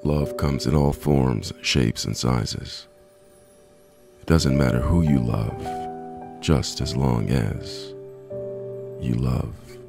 Love comes in all forms, shapes, and sizes. It doesn't matter who you love, just as long as you love.